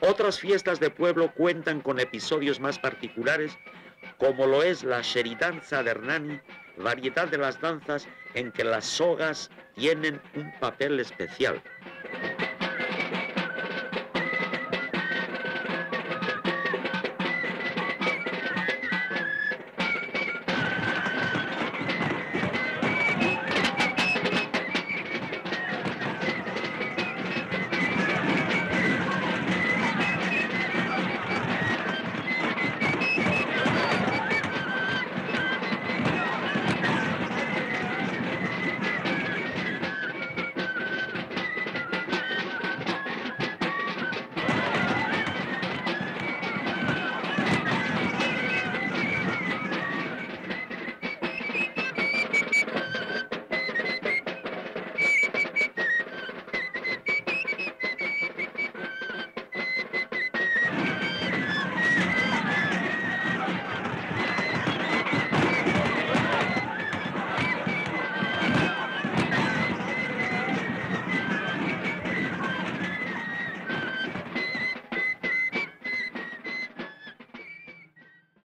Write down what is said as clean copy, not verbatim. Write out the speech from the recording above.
Otras fiestas de pueblo cuentan con episodios más particulares, como lo es la Sheridanza de Hernani, variedad de las danzas en que las sogas tienen un papel especial.